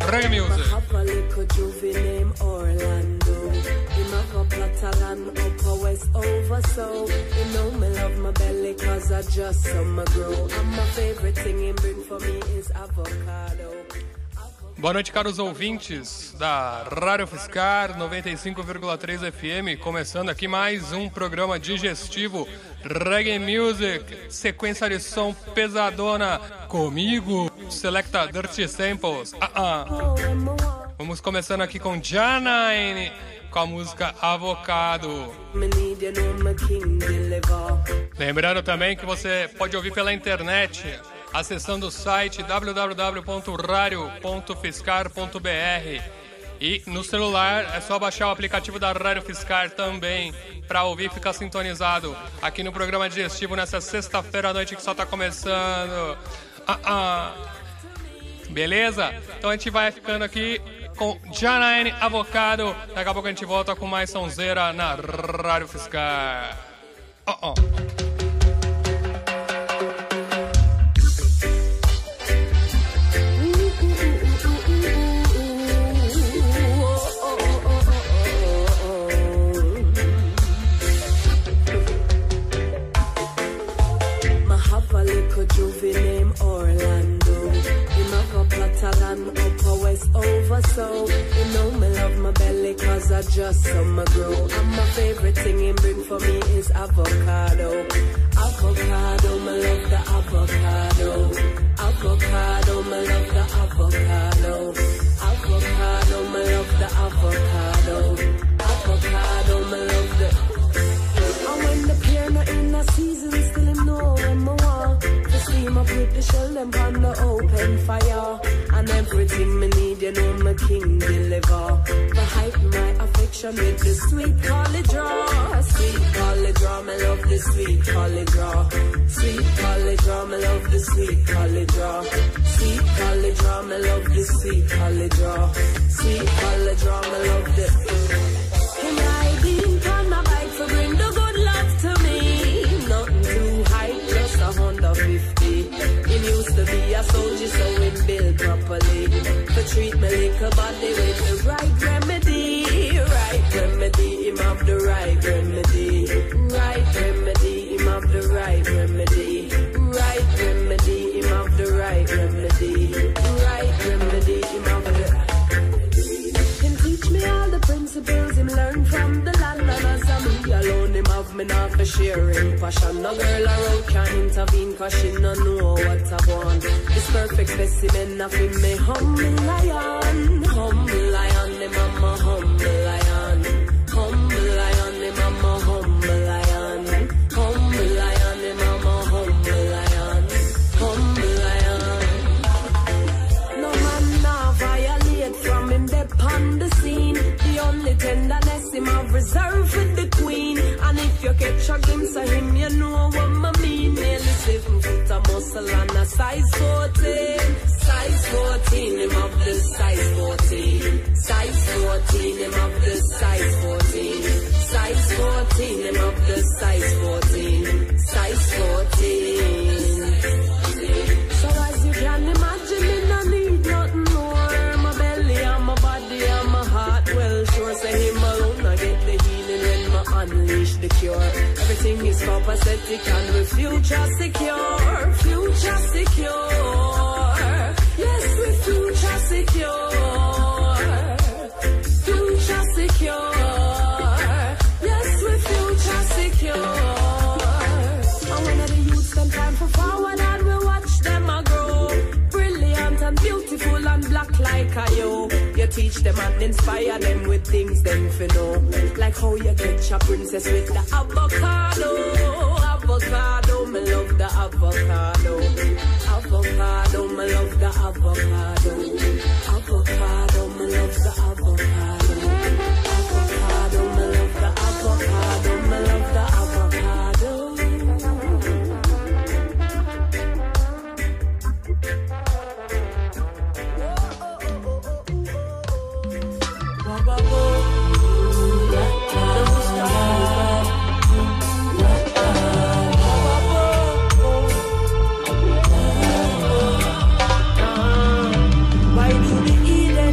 Reggae Music. My have a little juvie named Orlando. Him have a plot of land up a west over so. You know me love my belly cause I just summer grow. And my favorite thing him bring for me is avocado. Boa noite, caros ouvintes da Rádio Fiscar 95,3 FM, começando aqui mais um programa digestivo Reggae Music, sequência de som pesadona comigo, Selecta Dirty Samples. Vamos começando aqui com Janine, com a música Avocado. Lembrando também que você pode ouvir pela internet, acessando o site www.radio.fiscar.br, e no celular é só baixar o aplicativo da Rádio Fiscar também para ouvir e ficar sintonizado aqui no programa digestivo nessa sexta-feira à noite que só tá começando. Beleza? Então a gente vai ficando aqui com Janine Avocado. Daqui a pouco a gente volta com mais sonzeira na Rádio Fiscar. Juvie named Orlando. Him have a plot of land up a west over so. You know me love my belly cause I just summer grow. And my favorite thing him bring for me is avocado. Avocado, me love the avocado. Avocado, me love the avocado. Avocado, me love the avocado. Avocado, me love the. And when the pear not in the season, still him know when me want. Steam up with the shell, them on the open fire. And everything me need, you know my king deliver. The hype, my affection with the sweet college draw. Sweet college draw, me love the sweet college draw. Sweet college draw, me love the sweet college draw. Sweet college draw, me love the sweet college draw. Sweet college draw, me love the. Him riding on my bike for bring the good luck to me. Nothing too high, plus 150. Him used to be a soldier, so him built properly. To treat my little body with the right remedy. Right remedy, him have the right remedy. Right remedy, him have the right remedy. Right remedy, him have the right remedy. Right remedy, him have the. Him teach me all the principles him learn from the land. And as I'm me alone, him have me not for sharing passion. No girl around can intervene cause she no know what I want. This perfect specimen of him, me humble lion. Humble lion, him I'm a humble lion. Humble lion, him I'm a humble lion. Humble lion, him I'm a humble lion. Humble lion. No man now violate from him dep on the scene. The only tenderness him have reserved for the queen. And if you catch a glimpse of him, you know what I mean. Nearly 7 foot of muscle and a size 14. Size 14, him have the size 14. Size 14, him have the size 14. Size 14, him have the size 14. Size 14. So as you can imagine, me no need nothing more. My belly and my body and my heart, well sure say him alone I get the healing when I unleash the cure. Everything is copacetic and with future secure. Future secure. Yes, with future secure. Future secure. Yes, with future secure. And when the youth spend time for forward and we watch them a grow. Brilliant and beautiful and black like a yo. You teach them and inspire them with things them for know. Like how you catch a princess with the avocado. Avocado, me love the avocado. Avocado, me love the avocado. Avocado, me love the avocado. Avocado, me love the avocado. Me love the avocado. Why do we eat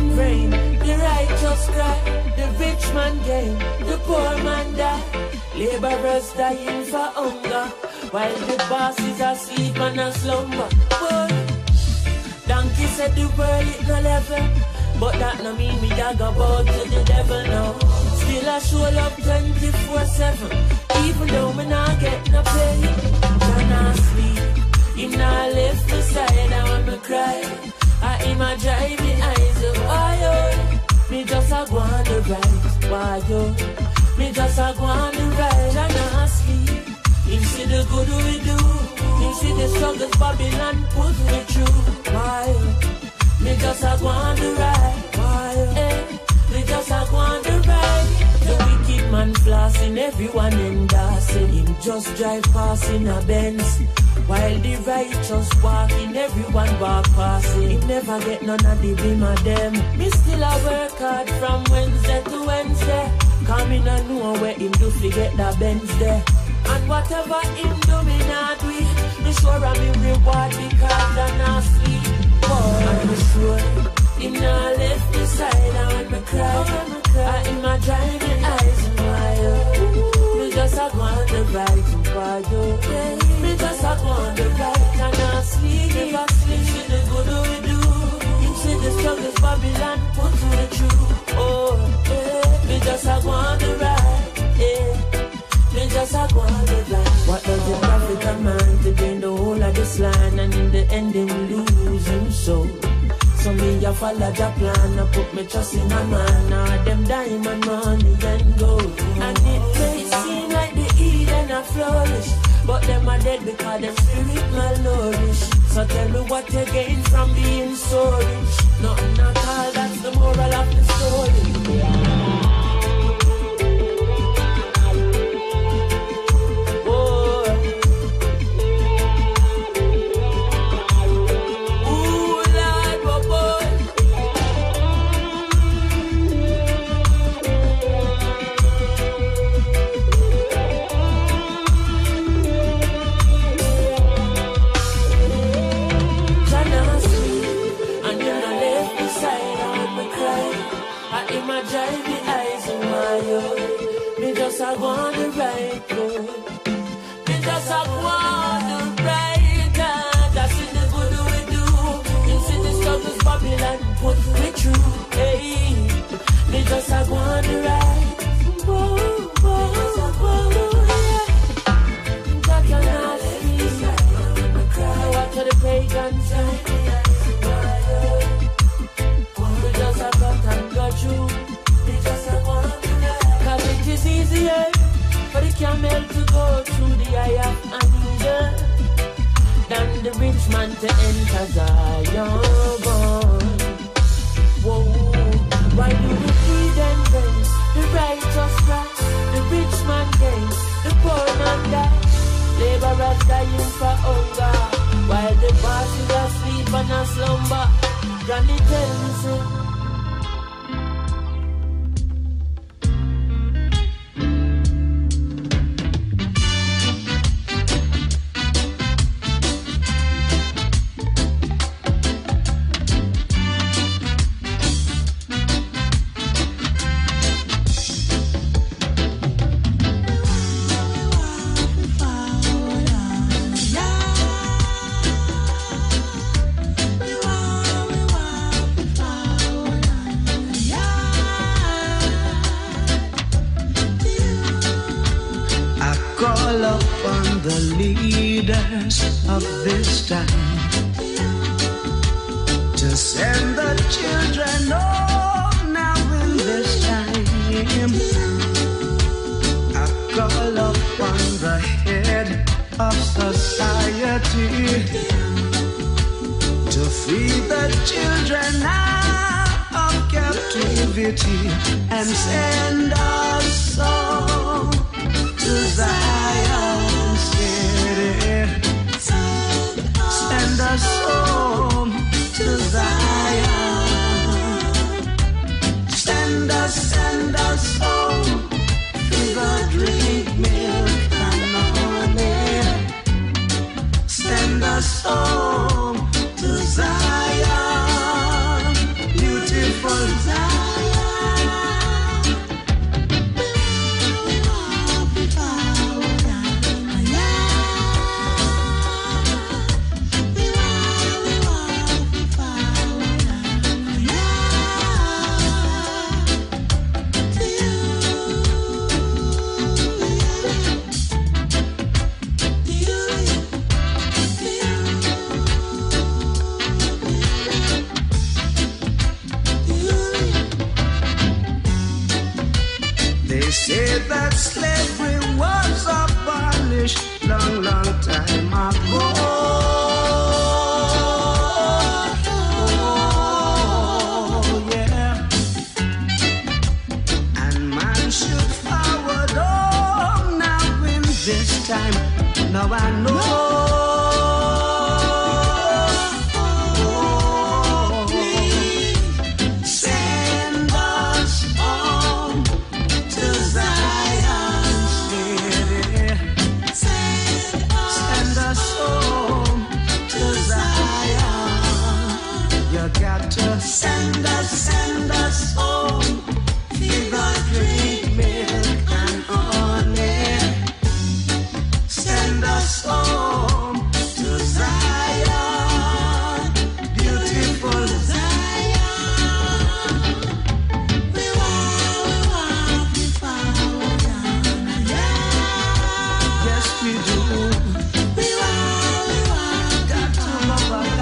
laborers dying for hunger, while the bosses are asleep and a slumber. Boy, donkey said the world it no level, but that no mean me dog about to the devil now. Still I show love 24/7, even though me not get no pay. Can I sleep? Him not left the side, I want me cry. I him a dry me eyes up, why yo? Me just a go on the right, why yo? Me just a go on the right and I sleep. Him see the good we do, him see the struggles Babylon put me through, why yo? Me just a go on the right, why yo? Hey, me just a go on the right. The wicked man flossing, everyone endorsing. Him just drive past in a Benz, while the righteous walking, everyone walk passing. Him never get none of the beam of them. Me still a work hard from Wednesday to Wednesday. Come in and know where him do forget the Benz there. And whatever him do, me not do it. Me sure of me reward because I not sleep. And me sure him not left the side and when me cry, I him a dry me eyes and why me just a go on the right and why me just a go on the right and I sleep. Never sleep, see the good we do. You see the struggles Babylon put me through. Oh, yeah. Me just a go on the right, yeah. Me just a go on the right. What does the prophet a man to gain the whole of this land, and in the end him lose him soul? So me a follow the plan, I put me trust in a man. Now them diamond money and gold, and it may seem like the Eden a flourish, but them are dead because them spirit malnourished. So tell me what you gain from being so rich. Nothing at all, that's the moral of the story. I go on the right road. Me just a go on the right hand. That's in the good we do. You see the struggles Babylon put me through. Hey, me just a go on the right. Whoa, whoa, whoa, yeah. Got your nasty. What to the pagans say? We just a got and got you. Me just a go on the right. 'Cause it is easier for the camel to go through the eye of an eagle than the rich man to enter Zion. Whoa, why do the heathen gain, the righteous rise, the rich man gain, the poor man die, laborers dying for hunger, while the bosses are asleep and a slumber? Granny tell me so. Of this time to send the children home now in this time. I call upon the head of society to free the children out of captivity and send us all to Zion City. Send us home to Zion. Send us home to the drink milk and honey. Send us home to Zion, beautiful Zion. say that slavery was abolished long, long time ago. Oh, yeah. And man should forward on now in this time. Now I know. Send us home, fever, drink milk and honey. Send us home to Zion, beautiful Zion. We want, yes we do. We want, got to love our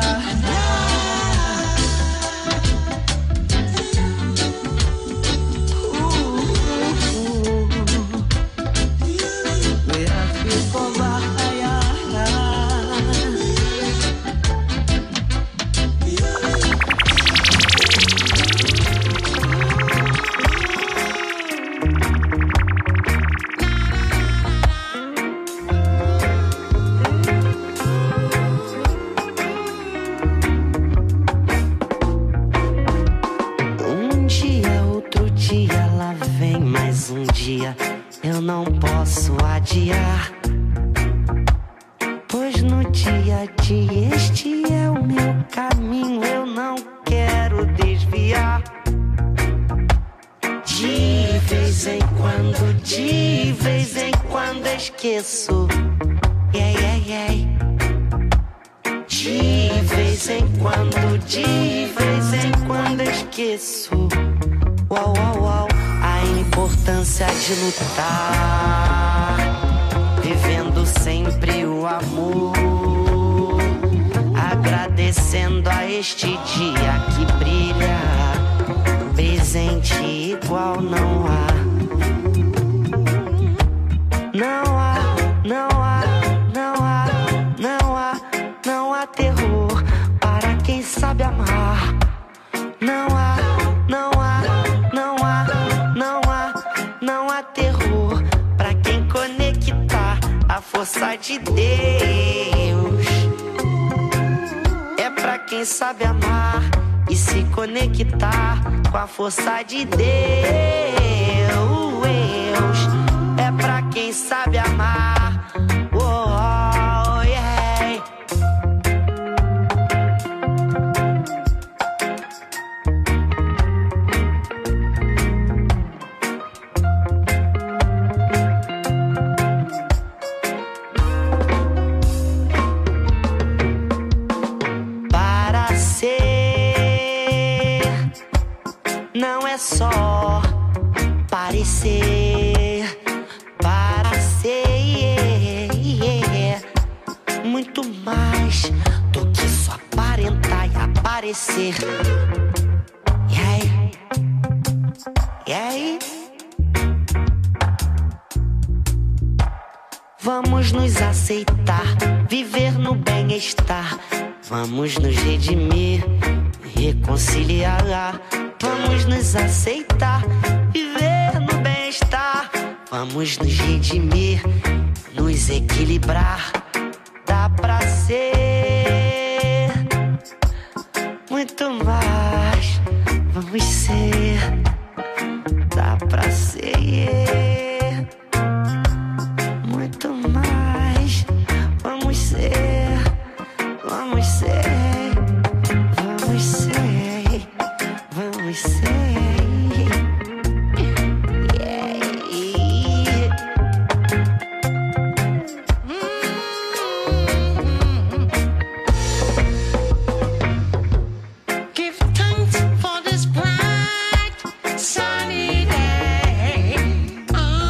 eu não posso adiar, pois no dia a dia este é o meu caminho, eu não quero desviar. De vez em quando esqueço, yeah, yeah, yeah. De vez em quando esqueço, uau, uau, uau. A importância de lutar, vivendo sempre o amor, agradecendo a este dia que brilha, presente igual não há. Não há, não há, não há, não há, não há terror para quem sabe amar. Não há, não há, não há, não há, não há terror pra quem conectar a força de Deus. É pra quem sabe amar e se conectar com a força de Deus. É pra quem sabe amar. Oh, yeah. Para ser não é só parecer, para ser muito mais do que só aparentar e aparecer. E aí? E aí? Vamos nos aceitar, viver no bem-estar. Vamos nos redimir, reconciliar. Vamos nos aceitar, viver no bem-estar. Vamos nos redimir, nos equilibrar. Dá pra ser muito mais. Vamos ser, dá pra ser muito mais. Vamos ser, vamos ser, vamos ser, vamos ser. Sunny day.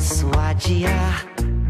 posso adiar,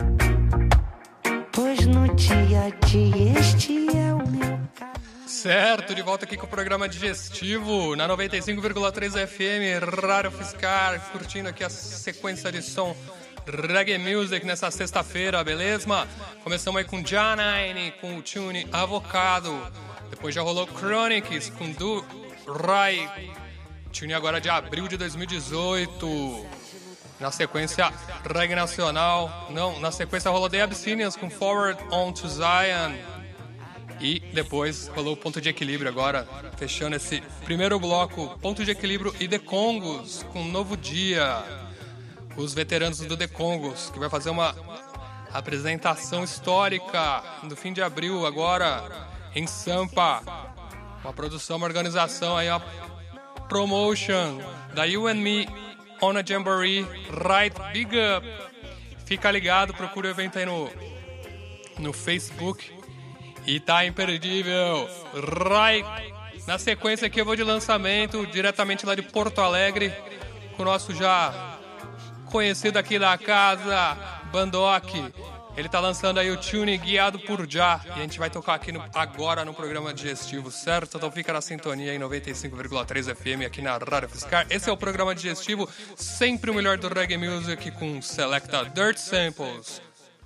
pois no dia a dia este é o meu caminho. Certo, de volta aqui com o programa Digestivo na 95,3 FM, Rádio Fiscar, curtindo aqui a sequência de som Reggae Music nessa sexta-feira, beleza? Começamos aí com Janine, com o tune Avocado. Depois já rolou Chronics com Do Rai, tune agora de abril de 2018. Na sequência, Reggae Nacional. Não, na sequência rolou The Abyssinians com Forward On To Zion. E depois rolou o Ponto de Equilíbrio agora, fechando esse primeiro bloco, Ponto de Equilíbrio e The Congos com Novo Dia. Os veteranos do The Congos, que vai fazer uma apresentação histórica no fim de abril, agora em Sampa. Uma produção, uma organização aí, uma promotion da You and Me on a Jamboree, right? Big up! Fica ligado, procura o evento aí no Facebook. E tá imperdível, right? Na sequência aqui eu vou de lançamento, diretamente lá de Porto Alegre, com o nosso já conhecido aqui da casa, Bandock. Ele tá lançando aí o tune Guiado por Já. E a gente vai tocar aqui agora no programa Digestivo, certo? Então fica na sintonia em 95,3 FM aqui na Rádio Fiscar. Esse é o programa Digestivo, sempre o melhor do Reggae Music com Selecta Dirt Samples.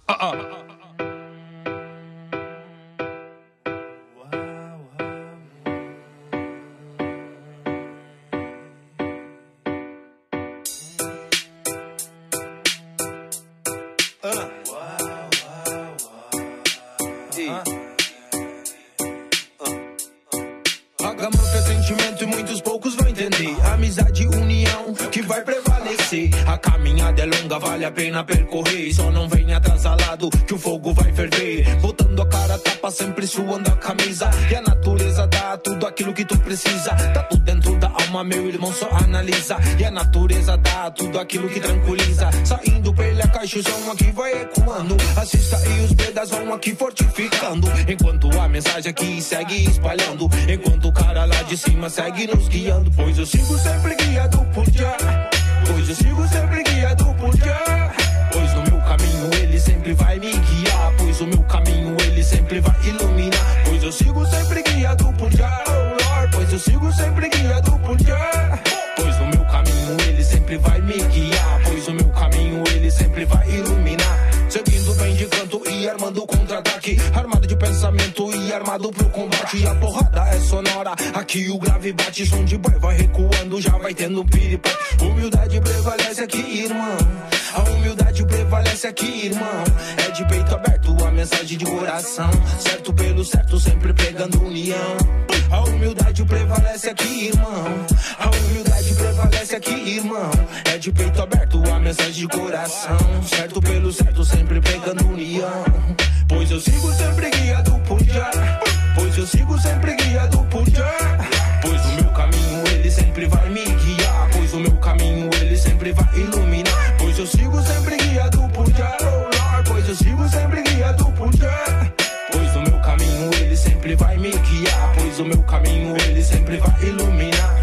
Amizade, união, que vai prevalecer. A caminhada é longa, vale a pena percorrer. Só não venha atrasalado, que o fogo vai ferver. Botando a cara, tapa, sempre suando a camisa. E a natureza dá tudo aquilo que tu precisa. Tá tudo dentro da alma, meu irmão, só analisa. E a natureza dá tudo aquilo que tranquiliza. Saindo pela caixa, o som aqui vai ecoando. Assista e os bedas vão aqui fortificando. Enquanto a mensagem aqui segue espalhando. Enquanto o cara lá de cima segue nos guiando. Pois eu sigo sempre guiado por Já. Pois eu sigo sempre guiado por Já. Pois no meu caminho ele sempre vai me guiar. Pois o meu caminho ele sempre vai iluminar. Pois eu sigo sempre guiado por Já, oh Lord. Pois eu sigo sempre guiado por Já. Pois no meu caminho ele sempre vai me guiar. Pois o meu caminho ele sempre vai iluminar. Seguindo bem de canto e armando contra-ataque. Armado de pensamento e armado pro combate. E a porrada é sonora, aqui o grave bate. Som de boy vai recuando, já vai tendo um piripaque. Humildade prevalece aqui, irmão. A humildade prevalece aqui, irmão. É de peito aberto a mensagem de coração. Certo pelo certo, sempre pregando união. A humildade prevalece aqui, irmão. A humildade prevalece aqui, irmão. É de peito aberto a mensagem de coração. Certo pelo certo, sempre pregando união. Pois eu sigo sempre guiado por Já. Pois eu sigo sempre guiado por Já. Pois o meu caminho ele sempre vai me guiar. Pois o meu caminho ele sempre vai iluminar. Pois eu sigo sempre guiado por Já, oh Lord. Pois eu sigo sempre guiado por Já. Pois o meu caminho ele sempre vai me guiar. Pois o meu caminho ele sempre vai iluminar.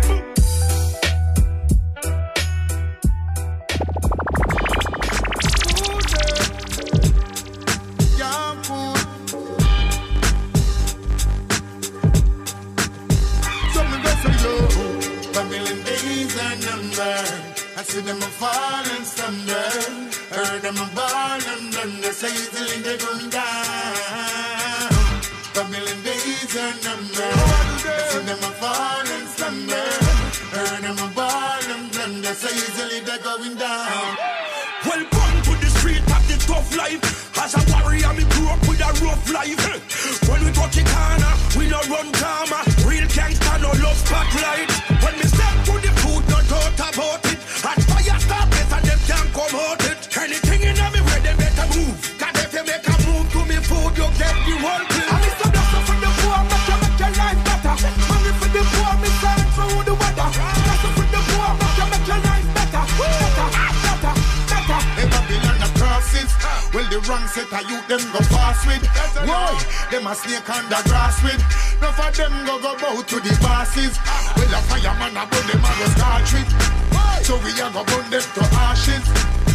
I see them a fall and stumble. Heard them a ball and blunder. So easily they're going down. A million days are numbered. I see them a fall and stumble. Heard them a ball and blunder. So easily they're going down. Welcome to the street of the tough life. As a warrior, me grew up with a rough life. When we touch the corner, we no run karma. Real gangster, no love spotlight. When we step to the food, no thought about it. At fire start better, them can't come out it. Anything in me where they better move. Cause if you make a move to me food, you get the whole thing. And it's a blessing for the poor, make your life better. Money for the poor, me send for the weather. Blessing for the poor, make your life better. Better, better, better. They Babylon the crosses. Well, the wrong set of youth, them go fast with. Why? Them a snake on the grass with. Enough of them go bout to the bosses. Well, a fireman a burn them a go start with. So we a go burn them to ashes.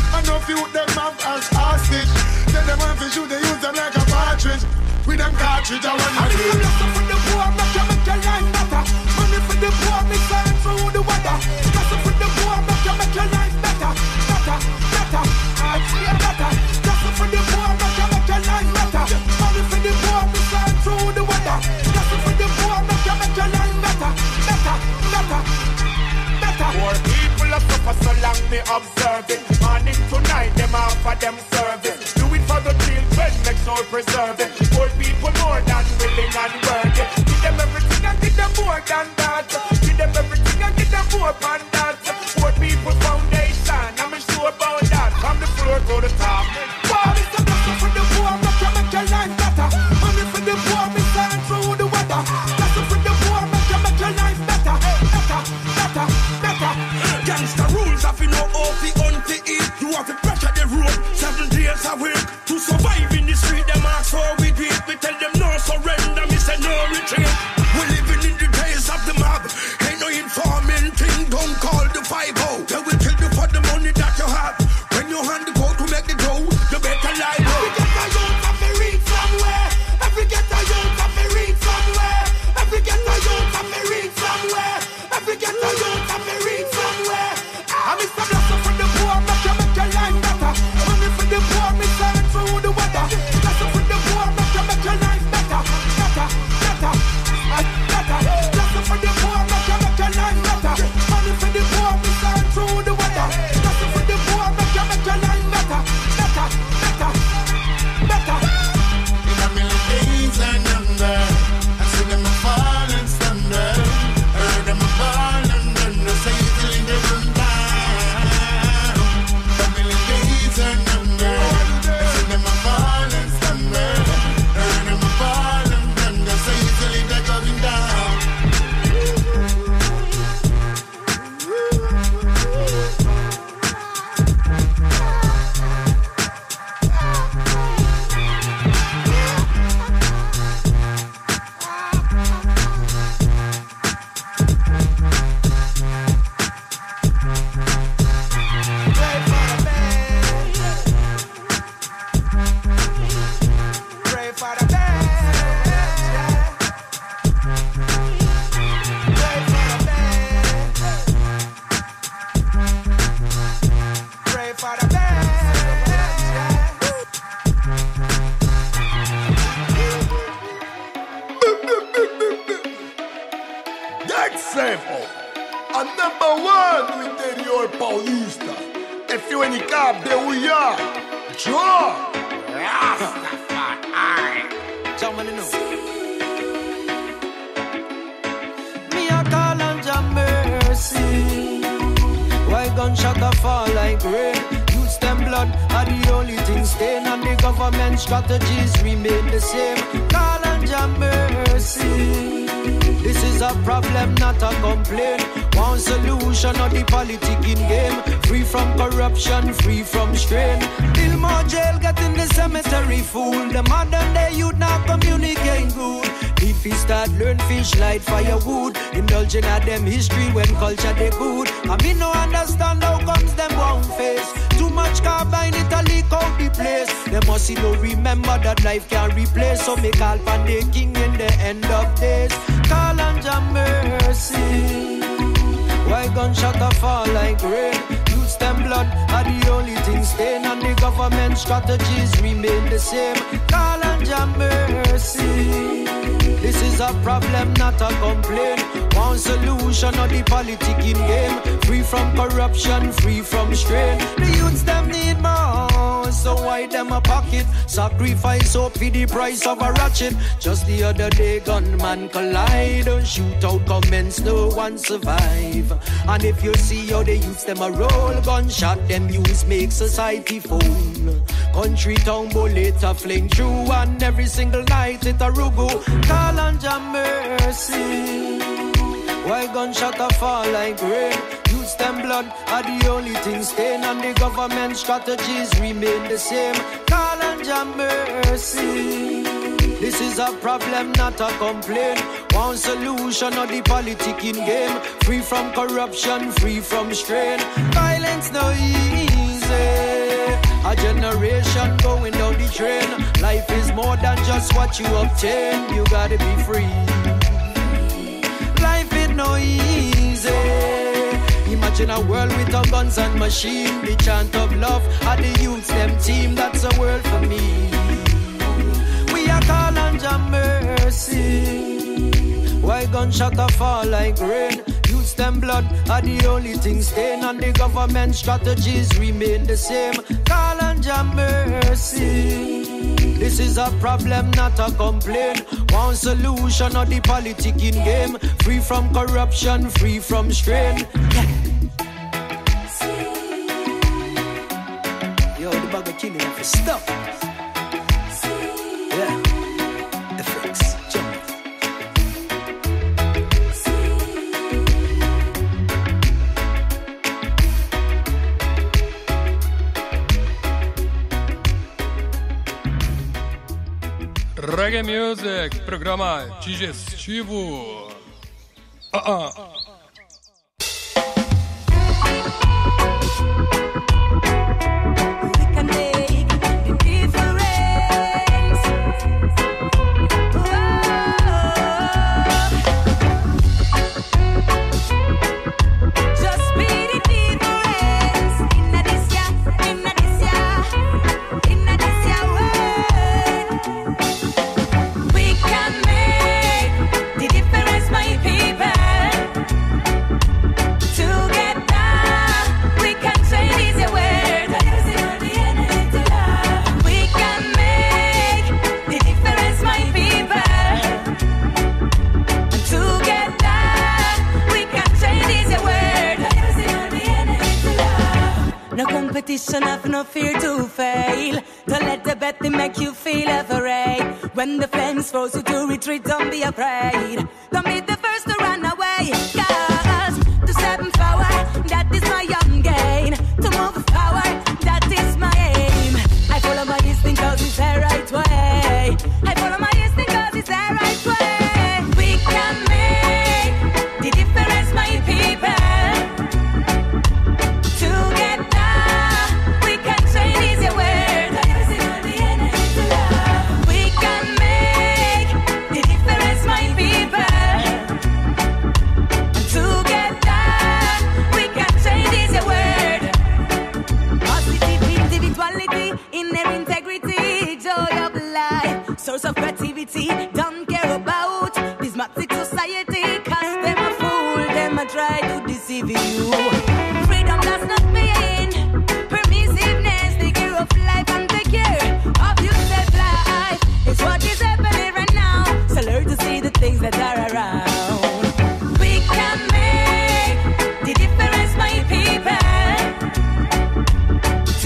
I know few them have as hostage. Tell them have to shoot, they use them like a partridge. With them cartridge, I want to do. I'm blessed for the poor, make your life better. Money for the poor, me sign through the weather. Blessed for the poor, make your life better. Better, better, I see it better. Blessed for the poor, make your life better. Money for the poor, me sign through the weather. Blessed for the poor, make your life better. Better, better, better. Poor people are suffer so long they observe it. Morning to night, them offer them service. Do it for the children, make sure preserve it. Poor people more than willing and worthy. Give them everything and give them more than that. Give them everything and give them more than that. Poor people foundation, I'm sure about that. From the floor to the top. Wow, it's a blessing for the poor, make your life better. Money for the poor, me sign through the weather. Blessing for the poor, make your life better. Better, better, better. Gangsta rules have no OP on to eat. You have to pressure the road 7 days a week. To survive in the street, them ask for we do it. We tell them no surrender, me say no retreat. We living in the days of the mob. Ain't no informing thing, don't call the 5-0. They will kill you for the money that you have. When you hand the code to make the dough, you better lie low. Every ghetto youth have to read somewhere. Every ghetto youth have to read somewhere. Every ghetto youth have to read somewhere. Every ghetto youth have to read somewhere. I'm Mr. Blessing for the poor, make your life better. Money for the poor, me sign through the weather. Blessing for the poor, make your life better. Better, better, better. Blessing for the poor, make your life better. Money for the poor, me sign through the weather. Blessing for the poor, make your life better. Better, better, better. In a million days and number, I see them a fall and stumble. Heard them a fall and thunder, say till they run down. A million days and number, I see them a fall and stumble. Heard them a fall and thunder, say till they going down. Pray for the best. Pray for the best. Pray for the best. That's simple. And number one with Interior Paulista. If you any cab, there we are. Sure. Me a call on your mercy. Why gunshot a fall like rain? Youths them blood are the only thing stain, and the government strategies remain the same. Call on your mercy. This is a problem, not a complaint. One solution of the politicking game. Free from corruption, free from strain. Build more jail, get in the cemetery fool. The modern day youth now communicate good. If start learn fish, light firewood. Indulging at them history when culture they good. I mean no understand how comes them won't face. Too much carbine, it a leak out the place. They must see no remember that life can replace. So me call pan the king in the end of days. Call on your mercy. Why gunshot a fall like rain? Youths them blood are the only thing stain, and the government strategies remain the same. Call on your mercy. This is a problem, not a complaint. One solution of the politicking game. Free from corruption, free from strain. The youths them need more, so why them a pocket? Sacrifice up for the price of a ratchet. Just the other day gunman collide. Shoot out comments, no one survive. And if you see how the youths them a roll, gunshot them use make society fool. Country town bullet a fling through, and every single night it a rugu. Call on your mercy. Why gunshot a fall like rain? Youths them blood are the only thing stain, and the government strategies remain the same. Call on your mercy. This is a problem, not a complaint. One solution of the politicking game. Free from corruption, free from strain. Violence no easy. A generation going down the train. Life is more than just what you obtain. You gotta be free. Life is no easy. Imagine a world with a guns and machine. The chant of love at the youths them team. That's a world for me. We are call on your mercy. Why gunshot a fall like rain? Youths them blood are the only thing stain. And the government strategies remain the same. Call on your mercy. This is a problem, not a complaint. One solution of the politicking game. Free from corruption, free from strain. Yo, the bag of killing for stuff. Yeah. FX, jump. Reggae Music, programa digestivo. Have no fear to fail. Don't let the betting make you feel afraid. When the flames force you to retreat, don't be afraid. Don't be the first to run away. Cause to step in power, that is my young gain. To move with power, that is my aim. I follow my instinct cause it's the right way. I follow my instinct cause it's the right way. We can make the difference, my people. Source of creativity, don't care about this massive society. Cause them a fool, them a try to deceive you. Freedom does not mean permissiveness. Take care of life and take care of yourself. Life is what is happening right now. So learn to see the things that are around. We can make the difference, my people.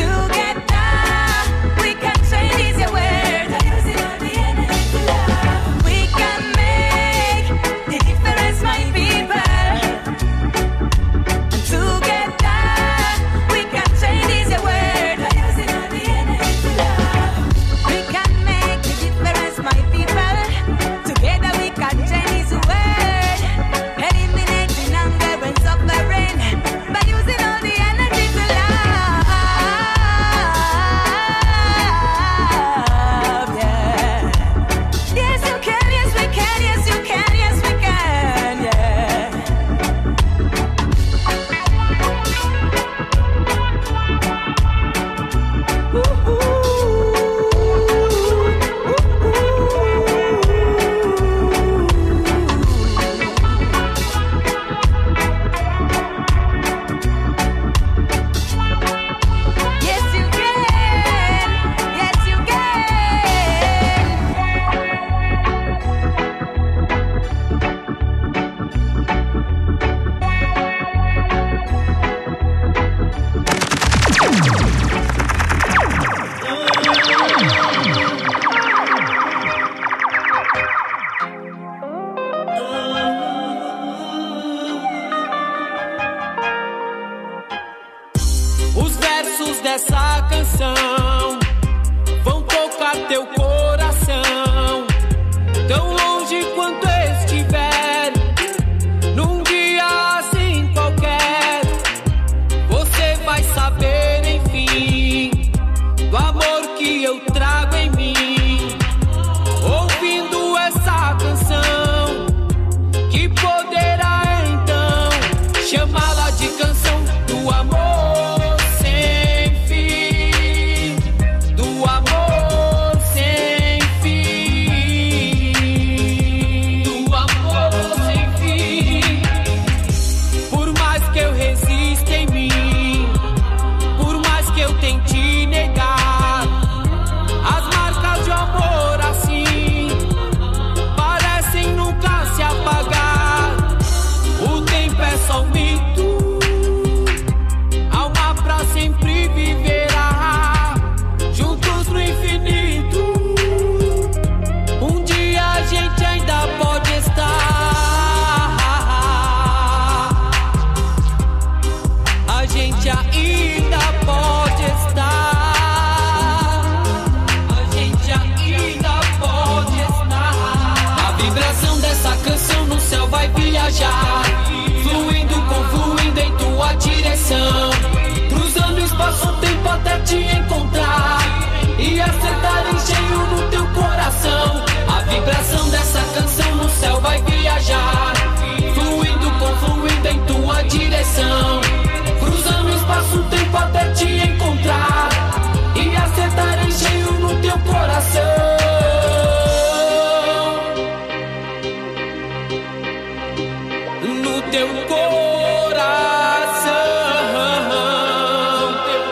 Together we can change this world. te encontrar e acertar em cheio no teu coração. A vibração dessa canção no céu vai viajar, confluindo em tua direção, cruzando espaço-tempo até te encontrar e acertar em cheio no teu coração. No teu coração, teu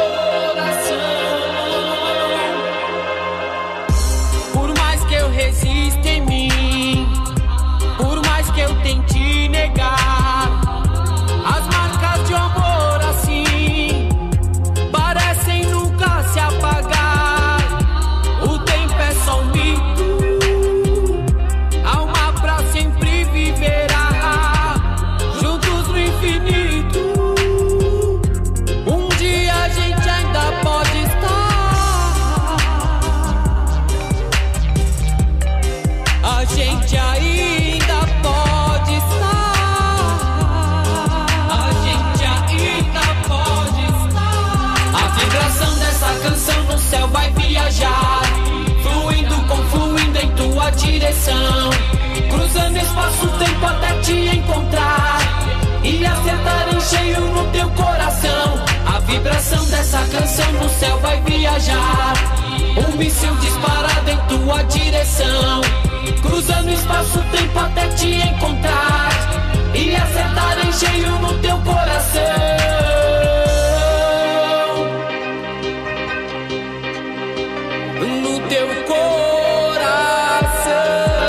coração. Por mais que eu resista em mim, por mais que eu tente negar, as marcas de amor assim parecem nunca se apagar. O tempo é só um mito, a alma pra sempre viverá, juntos no infinito. Um dia a gente ainda pode estar, a gente ainda pode estar, a gente ainda pode estar. A vibração dessa canção no céu vai viajar, confluindo em tua direção, cruzando espaço-tempo até te encontrar e acertar em cheio no teu coração. A vibração dessa canção no céu vai viajar, um míssil disparado em tua direção, cruzando espaço-tempo até te encontrar e acertar em cheio no teu coração. No teu coração,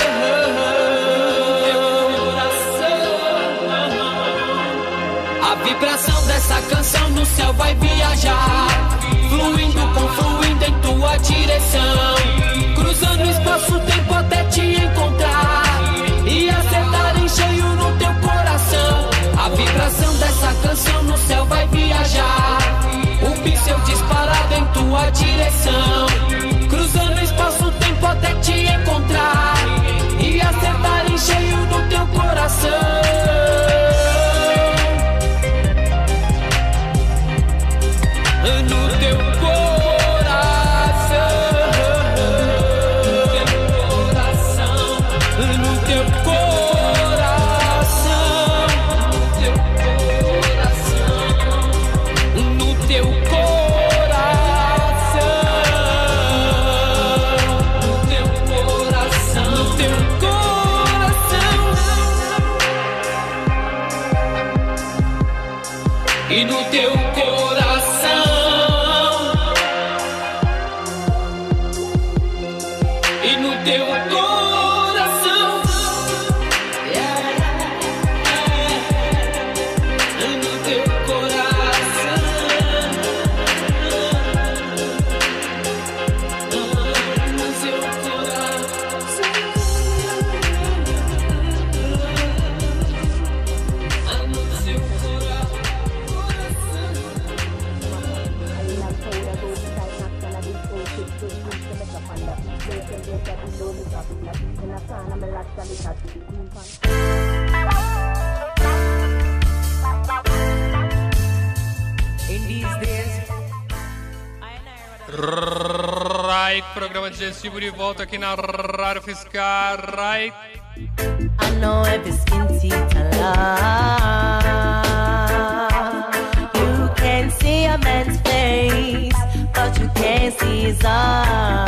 a vibração dessa canção no céu vai viajar, confluindo em tua direção, cruzando espaço-tempo até te encontrar e acertar em cheio no teu coração. A vibração dessa canção no céu vai viajar, um pincel disparado em tua direção, cruzando espaço-tempo até te encontrar e acertar em cheio no teu coração. No teu coração, no teu coração, no teu coração, no teu coração, no teu coração, e no teu coração, e no teu coração, no teu coração, no seu coração, no seu Right, programa digestivo de volta aqui na Rádio Fiscar. Right. I know every skin teeth alive. You can see a man's face, but you can't see his eyes.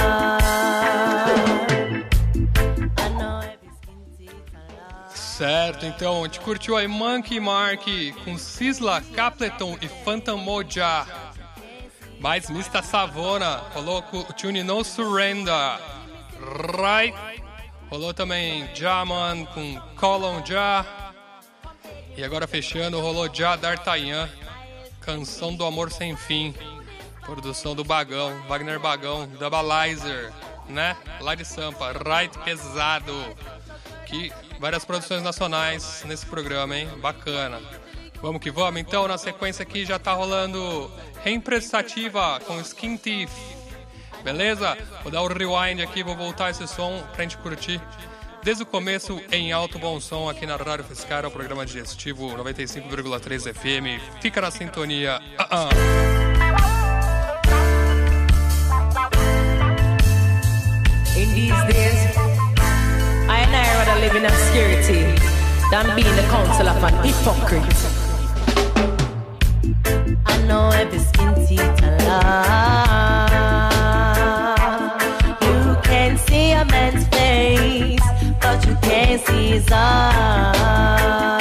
I know every skin teeth alive. Certo, então, a gente curtiu aí Monkey Mark com Sisla, Capleton e Phantom Moja. Mais Mista Savona, rolou com o tune No Surrender. Right. Rolou também Jaman com Colon Ja. E agora fechando, rolou Ja D'Artagnan, Canção do Amor Sem Fim. Produção do Bagão, Wagner Bagão, Dubalizer, né? Lá de Sampa, Right Pesado. Que várias produções nacionais nesse programa, hein? Bacana. Vamos que vamos, então, na sequência aqui já tá rolando Reimprestativa com Skin Teeth. Beleza? Vou dar o rewind aqui, vou voltar esse som pra gente curtir desde o começo em alto bom som aqui na Rádio Fiscar, o programa digestivo 95,3 FM. Fica na sintonia. than being the counsel of an hypocrite. I know every skin teeth and love. You can see a man's face, but you can't see his heart.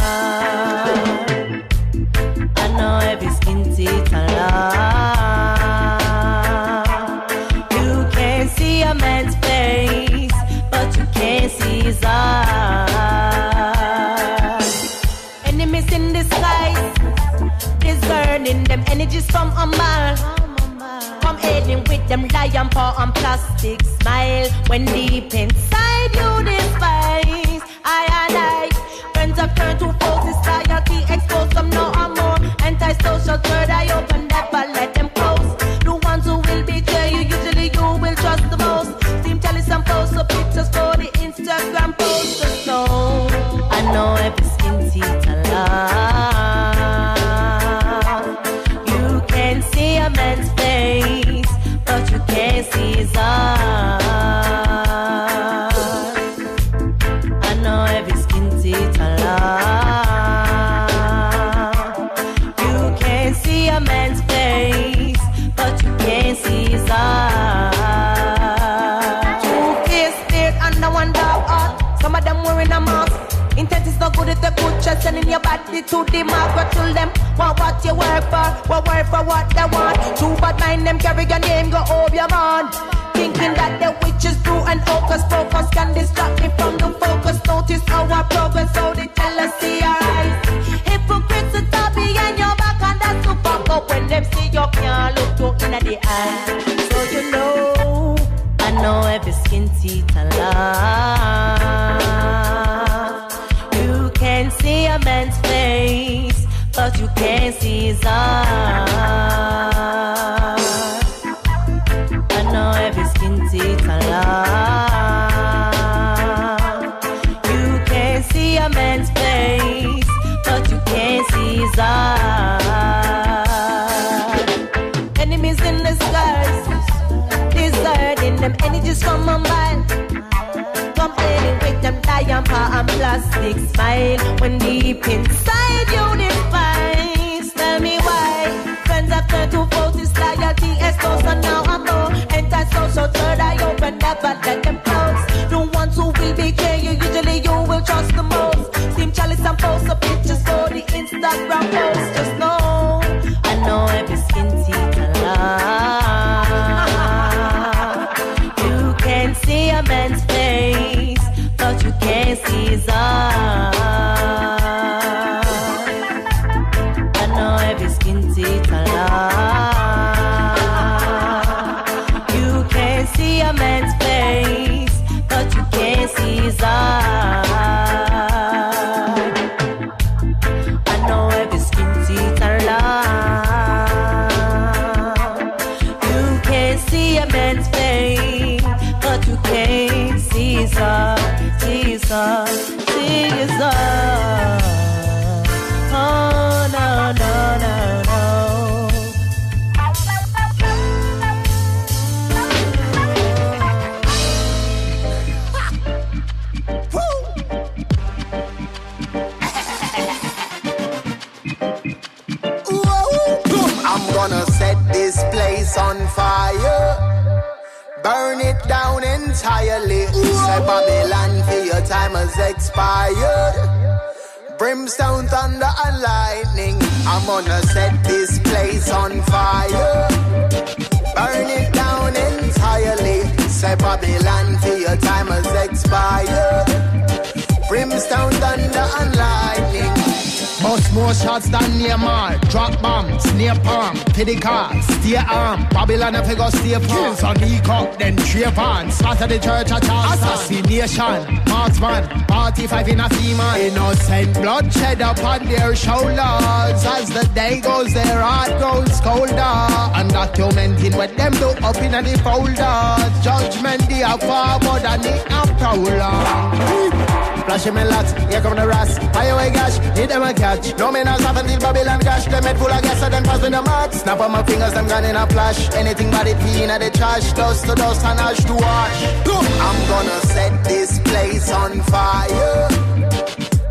I know every skin teeth and love. You can see a man's face, but you can't see his heart. Enemies in disguise, discerning them energies from a mile. Come aiding with them lion paw and plastic smile. When deep inside you despise, I friends have turned to foes, society exposed some no more. Anti-social third eye open, never let them close. The ones who will betray you, usually you will trust the most. Team telling some posts of pictures for the Instagram posters. So I know every skin teeth and love. You can see a man's face, but you can't see his heart. I know every skin teeth and love. You can see a man's face, but you can't see his heart. Two-faced spirit and one dog heart. Some of them wearing a mask. Intent is not good if they put just sending your body to the mark. But tell them what you work for what they want. Too bad mind them carry your name, go over your man. Thinking that the witches brew and focus can distract me from the focus. Notice our progress, so they tell us see our eyes. Hypocrites are top behind your back, and that's to fuck up when them see you can't look you in the eye. So you know, I know every skin teeth and love. You can see a man's face, but you can't see his heart. I know every skin teeth and love. You can see a man's face, but you can't see his heart. Enemies in disguise, deserting them energies from my mind. Complaining with them lion paw and plastic smile. When deep inside you despise, tell me why. Friends have turned to foes, this loyalty exposed, and now I know. Anti-social third eye open, never let them close. The ones who will betray you, usually you will trust the most. Steam chalice and post up pictures for the Instagram post. Just know, I know every skin teeth and love. You can see a man's face, but you can't see his heart. I know every skin teeth and love. You can see a man's face, but you can't see his heart. I know every skin teeth and love. You can see a man's face, but you can't see his heart. See his heart, see his heart. Oh no, no, no, no. I'm gonna set this place on fire, burn it down entirely. Say Babylon, for your time has expired. Brimstone, thunder and lightning. I'm gonna set this place on fire, burn it down entirely. Say Babylon, for your time has expired. Brimstone, thunder and lightning. Bust more shots than Neymar. Drop bombs, near palm, to the car, stay arm. Babylon if you go stay farm. Kills on the cup, then Trayvon. Scatter the church at Charleston. Assassination, marksman, party 5 in a female. Innocent bloodshed upon their shoulders. As the day goes, their heart grows colder. And documenting what them do up in the folders. Judgment they are forward and they are prowler. Flashing me lots, here come the rats. Fire away gash, hit them a catch. No man has happened till Babylon crash. Them head full of gas, so then pass me the mark. Snap on my fingers, them gone in a flash. Anything but it be in the trash. Dust to dust and ash to ash. I'm gonna set this place on fire,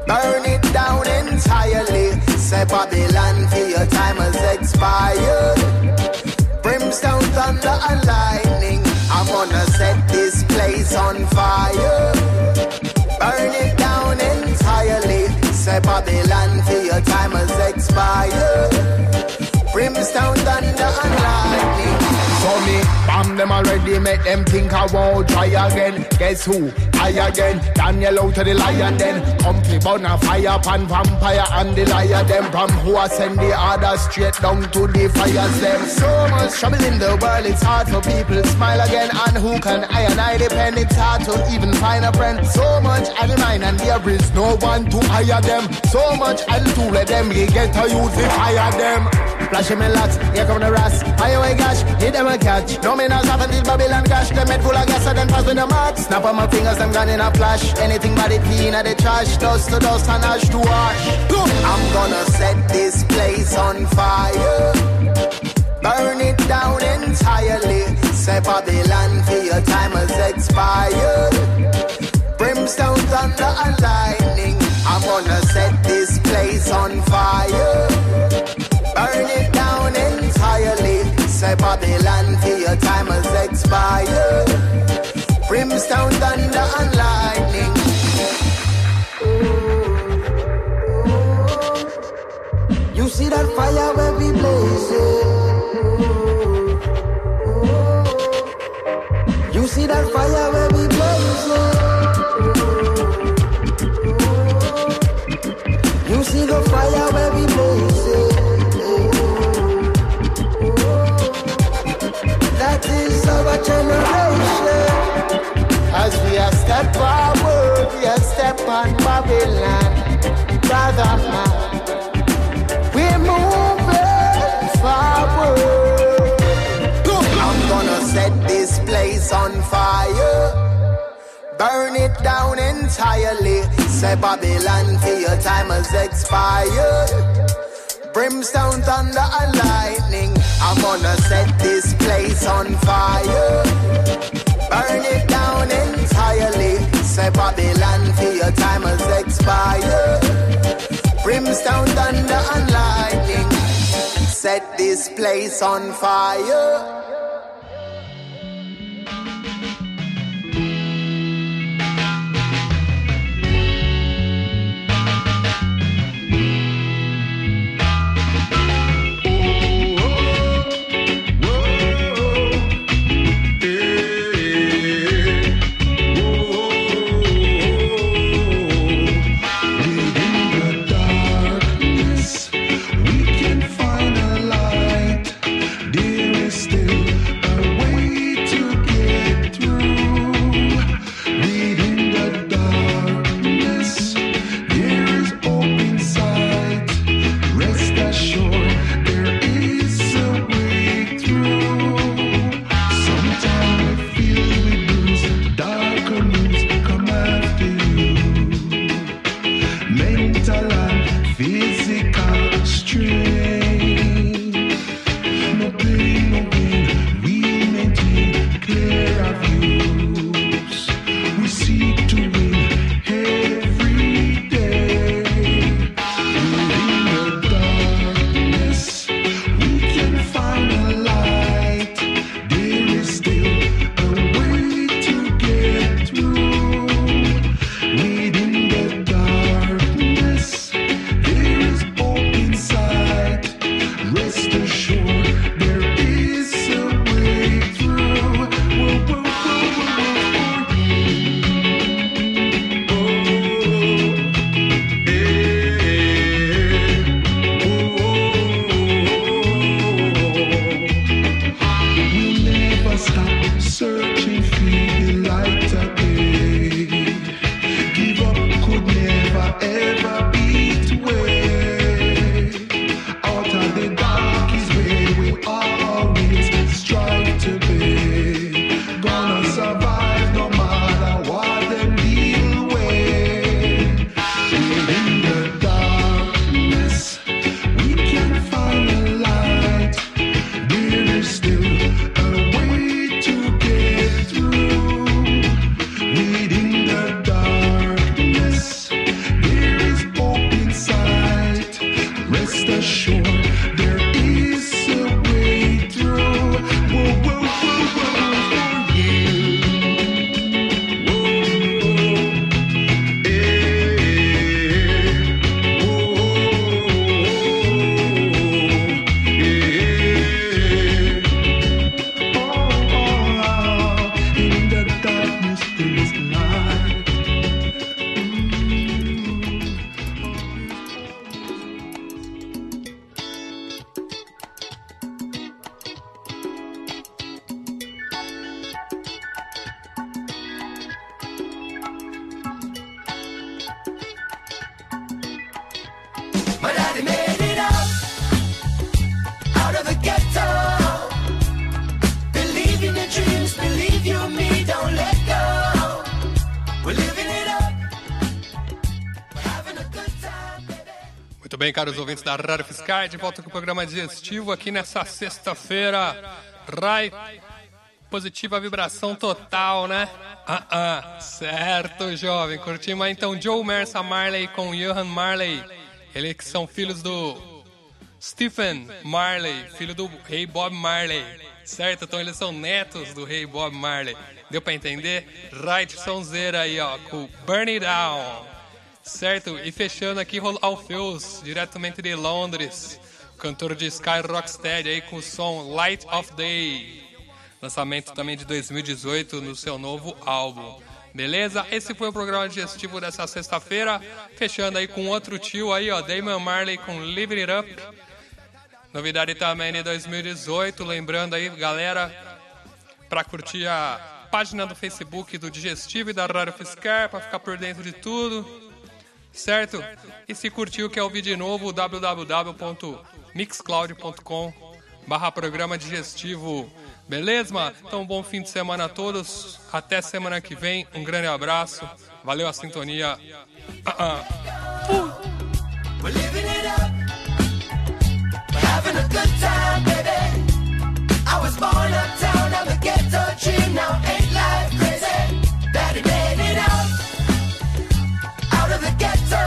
burn it down entirely. Say Babylon, for your time has expired. Brimstone, thunder and lightning, I'm gonna set this place on fire. Burn it down entirely. Say Babylon, for your time has expired. Brimstone, thunder and lightning. So me, bomb them already, make them think I won't try again. Guess who? I again. Daniel out to the lion then. Company burn a fire pan vampire and the liar them. From who I send the order straight down to the fires them. So much trouble in the world, it's hard for people to smile again. And who can I and I depend? It's hard to even find a friend. So much I mine and there is no one to hire them. So much I'll do let them get to use the fire them. Flash him in lots, here come the rats. Highway gosh, hit them a catch. No me not have until Babylon cash. Them head full of gas and then pass with the mark. Snap on my fingers, them gone in a flash. Anything but it clean at the trash. Dust to dust and ash to ash. I'm gonna set this place on fire. Burn it down entirely. Say Babylon, for your time has expired. Brimstone, thunder and lightning, I'm gonna set this place on fire. Burn it down entirely. Say Babylon, for your time has expired. Brimstone, thunder and lightning. You see that fire where we blazing? You see that fire where we blazing? You see the fire where we blazing? That is our generation. As we are step forward, we are step on Babylon. Brother man, we're moving forward. I'm gonna set this place on fire. Burn it down entirely. Say Babylon, for your time has expired. Brimstone, thunder and lightning, I'm gonna set this place on fire. Burn it down entirely. Say Babylon, for your time has expired. Brimstone, thunder and lightning, set this place on fire. Still bem, caros ouvintes da Rádio Fiscar, de volta com o programa digestivo aqui nessa sexta-feira. Rai, positiva vibração total, né? Certo, jovem. Curtimos aí então Joe Mersa Marley com Johan Marley. Eles que são filhos do Stephen Marley, filho do rei Bob Marley. Certo? Então eles são netos do rei Bob Marley. Deu pra entender? Right, sonzeira aí, ó, com Burn It Down. Certo? E fechando aqui, Alfeus, diretamente de Londres. Cantor de Sky Rocksteady aí com o som Light of Day. Lançamento também de 2018 no seu novo álbum. Beleza? Esse foi o programa digestivo dessa sexta-feira. Fechando aí com outro tio aí, ó, Damian Marley com Live It Up. Novidade também de 2018. Lembrando aí, galera, pra curtir a página do Facebook do Digestivo e da Rádio Fiscar, pra ficar por dentro de tudo. Certo? E se curtiu, quer ouvir de novo, www.mixcloud.com/programa digestivo. Beleza, mano? Então, bom fim de semana a todos. Até semana que vem. Um grande abraço. Valeu a sintonia. We're living it up. We're having a good time, baby. I was born uptown, I'm a ghetto dream. Now ain't life crazy? Daddy made it out of the ghetto.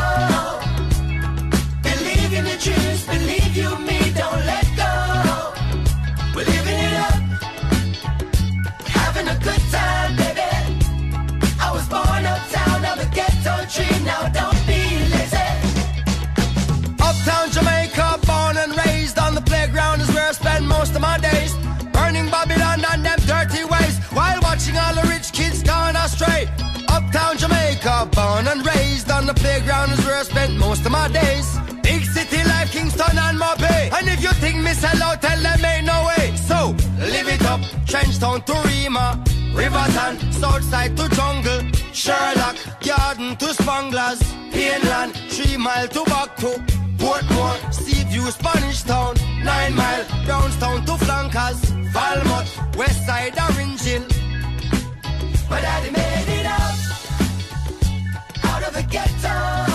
Believe in your dreams, believe you me, don't let go. We're living it up. Having a good time, baby. I was born uptown, I'm a ghetto dream. Now don't be lazy. Uptown Jamaica, born and raised on the playground is where I spend most of my days. Burning Babylon and them dirty ways, while watching all the rich kids gone astray. Uptown Jamaica, born and raised on the playground is where I spent most of my days. Big city life, Kingston and Mobay. And if you think me sell out, tell them ain't no way. So, live it up, Trenchtown to Rima, Riverton, Southside to Jungle, Sherlock, Garden to Spanglers, Pineland, 3 Mile to Baku, Portmore, Seaview, Spanish Town, 9 Mile, Brownstown to Flankers, Falmouth, Westside, Orange Hill. My daddy made it out of the ghetto.